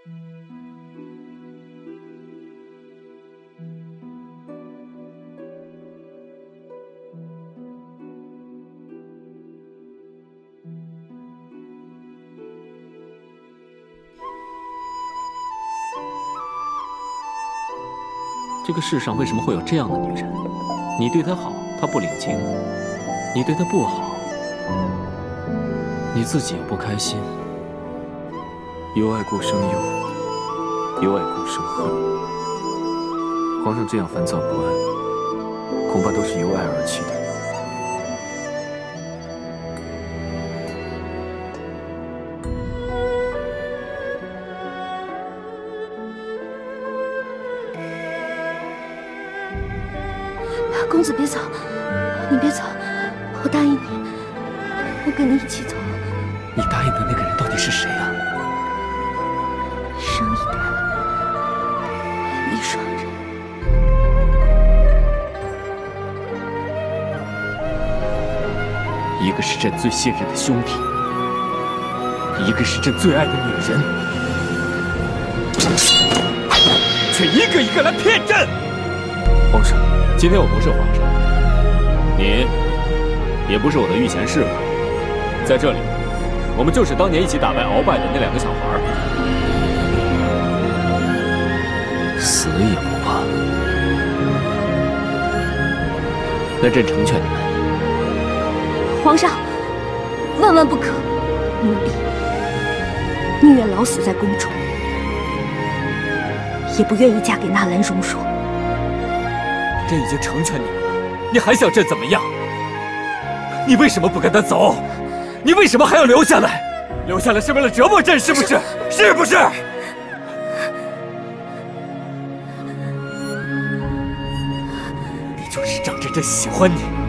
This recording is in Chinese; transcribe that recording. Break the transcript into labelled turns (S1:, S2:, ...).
S1: 这个世上为什么会有这样的女人？你对她好，她不领情；你对她不好，你自己又不开心。
S2: 由爱故生忧，由爱故生恨。皇上这样烦躁不安，恐怕都是由爱而起的。
S3: 公子别走，你别走，我答应你，我跟你一起走。
S1: 你答应的那个人到底是谁啊？
S3: 生一胎，一双人。
S1: 一个是朕最信任的兄弟，一个是朕最爱的女人，却一个一个来骗朕。
S2: 皇上。
S1: 今天我不是皇上，你也不是我的御前侍卫，在这里，我们就是当年一起打败鳌拜的那2个小孩，死也不怕。那朕成全你们。
S3: 皇上，万万不可！奴婢宁愿老死在宫中，也不愿意嫁给纳兰容若。
S1: 朕已经成全你们了，你还想朕怎么样？你为什么不跟他走？你为什么还要留下来？留下来是为了折磨朕，是不是？是不是？你就是仗着朕喜欢你，